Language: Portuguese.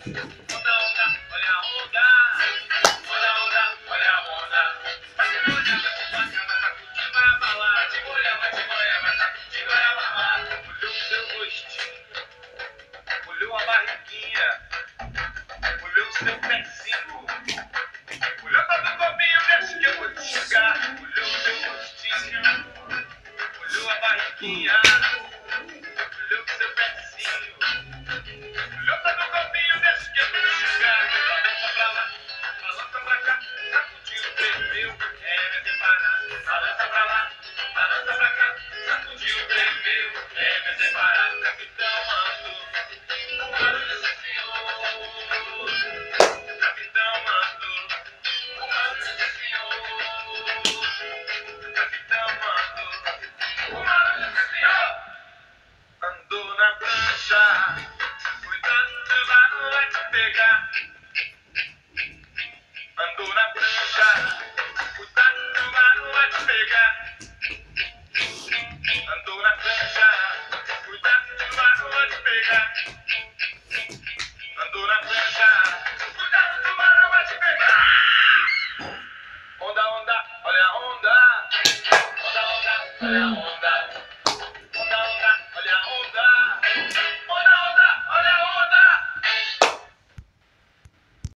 Olhou a barriguinha, olhou o seu pezinho, olhou todo o corpinho, deixa que eu vou te chegar. Olhou o seu rostinho, olhou a barriguinha, olhou o seu pezinho, olhou todo o corpinho, deixa que eu vou te chegar. Balança pra lá, balança pra cá, sacudiu, tremeu, é me separar. Balança pra lá, balança pra cá, sacudiu, tremeu, é me separar. Capitão mandou. Andou na prancha, cuidado, seu barco vai te pegar. Andou na prancha, cuidado, seu barco vai te pegar. Andou na prancha, cuidado, seu barco vai te pegar. Andou na prancha, cuidado, seu barco vai te pegar. Onda, onda, olha a onda. Onda, onda, olha a onda.